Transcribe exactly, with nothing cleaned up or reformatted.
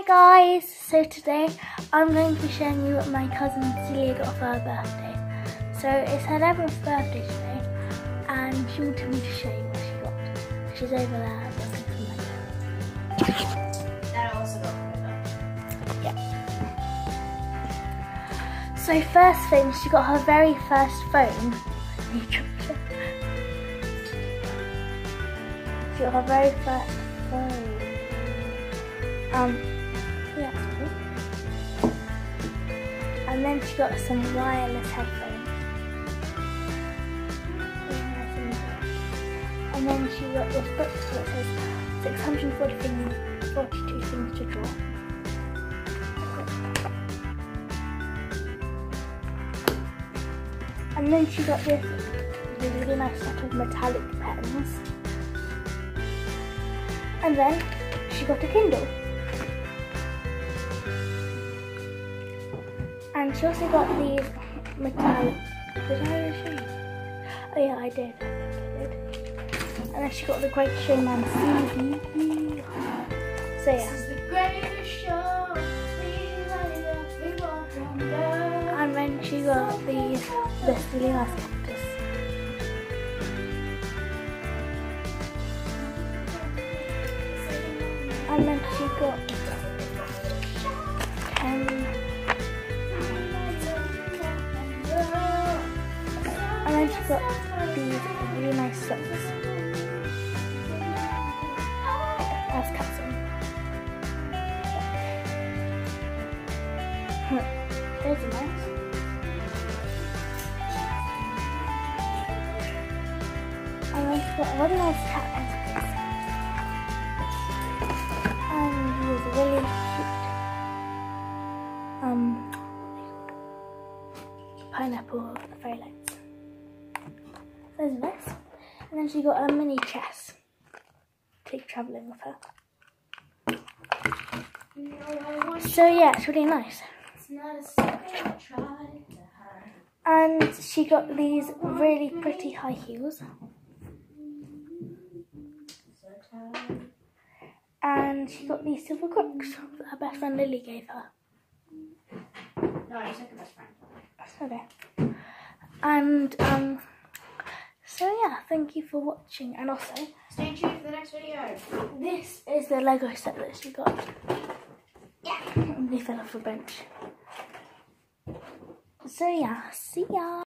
guys, so today I'm going to be showing you what my cousin Celia got for her birthday. So it's her eleventh birthday today and she wanted me to show you what she got. She's over there looking for my That also got Lego. Yeah. So first thing, she got her very first phone. She got her very first phone. Um, yeah. And then she got some wireless headphones. And then she got this book that says six hundred forty things, forty-two things to draw. And then she got this really nice set of metallic pens. And then she got a Kindle. And she also got these metallic, did I show you? Oh yeah, I did. I did. And then she got the Great Showman C D. So yeah. This is the greatest show. And then she got these, this really nice cactus. And then she got ten. And then she got these really nice socks. As cats on. Those are nice. And then she got a really nice cat pencil case. And he was really cute. Um, pineapple fairy lights. Those are nice. And then she got a mini chess. Take travelling with her. So yeah, it's really nice. And she got these really pretty high heels. And she got these silver crooks that her best friend Lily gave her. No, I took a best friend. Okay. And um, so yeah, thank you for watching. And also, Stay tuned for the next video. this is the Lego set that she got. Yeah. And they fell off a bench. So yeah, see ya.